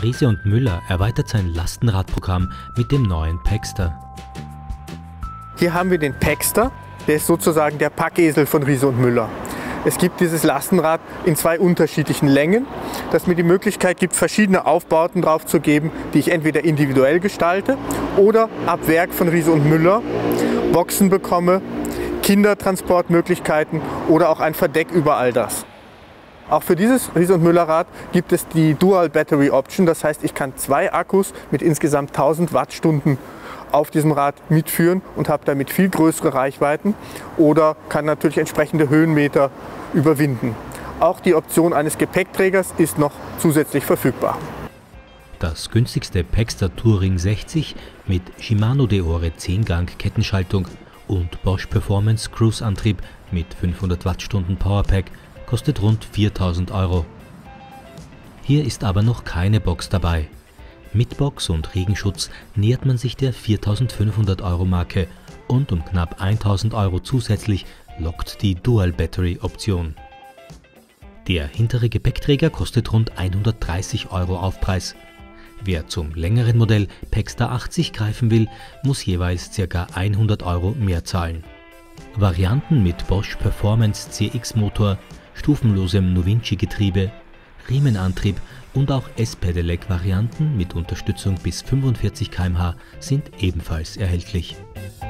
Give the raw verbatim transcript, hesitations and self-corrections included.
Riese und Müller erweitert sein Lastenradprogramm mit dem neuen Paxter. Hier haben wir den Paxter, der ist sozusagen der Packesel von Riese und Müller. Es gibt dieses Lastenrad in zwei unterschiedlichen Längen, das mir die Möglichkeit gibt, verschiedene Aufbauten drauf zu geben, die ich entweder individuell gestalte oder ab Werk von Riese und Müller Boxen bekomme, Kindertransportmöglichkeiten oder auch ein Verdeck über all das. Auch für dieses Riese und Müller Rad gibt es die Dual Battery Option, das heißt, ich kann zwei Akkus mit insgesamt tausend Wattstunden auf diesem Rad mitführen und habe damit viel größere Reichweiten oder kann natürlich entsprechende Höhenmeter überwinden. Auch die Option eines Gepäckträgers ist noch zusätzlich verfügbar. Das günstigste Paxter Touring sechzig mit Shimano Deore zehn Gang Kettenschaltung und Bosch Performance Cruise Antrieb mit fünfhundert Wattstunden Powerpack kostet rund viertausend Euro. Hier ist aber noch keine Box dabei. Mit Box und Regenschutz nähert man sich der viertausendfünfhundert Euro Marke und um knapp tausend Euro zusätzlich lockt die Dual Battery Option. Der hintere Gepäckträger kostet rund hundertdreißig Euro Aufpreis. Wer zum längeren Modell Paxter achtzig greifen will, muss jeweils ca. hundert Euro mehr zahlen. Varianten mit Bosch Performance C X Motor, stufenlosem Novinci-Getriebe, Riemenantrieb und auch S-Pedelec-Varianten mit Unterstützung bis fünfundvierzig Kilometer pro Stunde sind ebenfalls erhältlich.